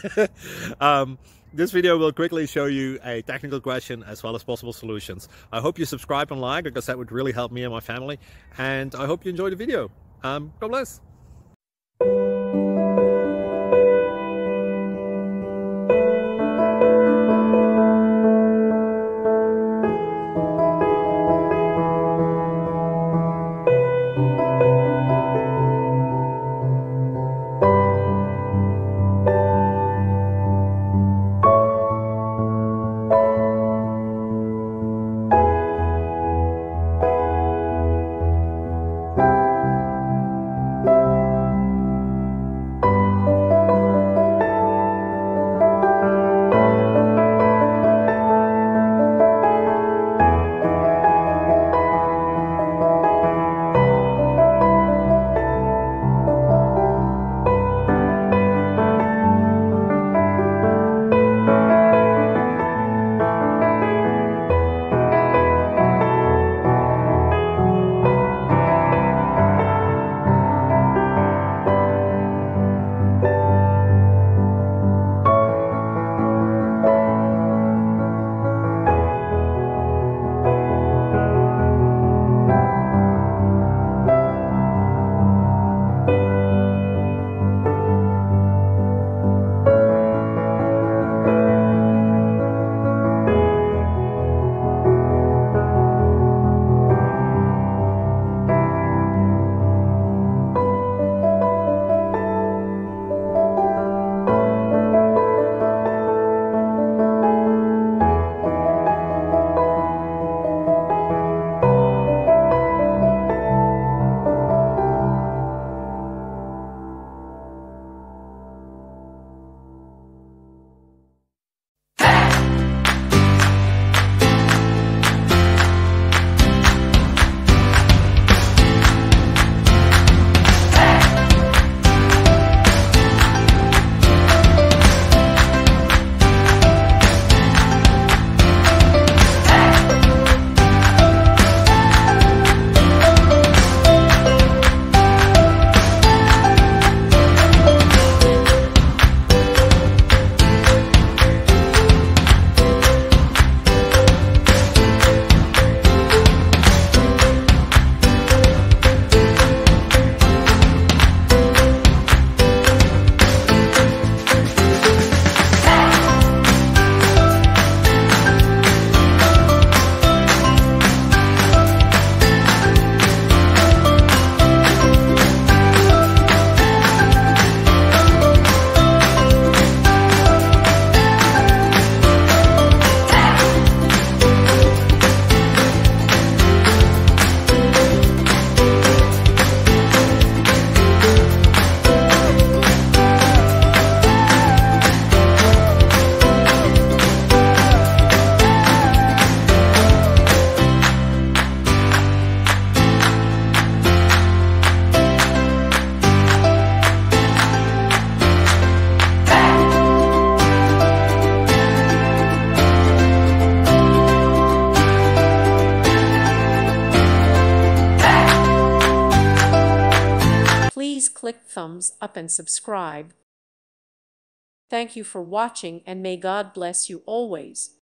um, this video will quickly show you a technical question as well as possible solutions. I hope you subscribe and like, because that would really help me and my family. And I hope you enjoy the video. God bless. Please click thumbs up and subscribe. Thank you for watching, and may God bless you always.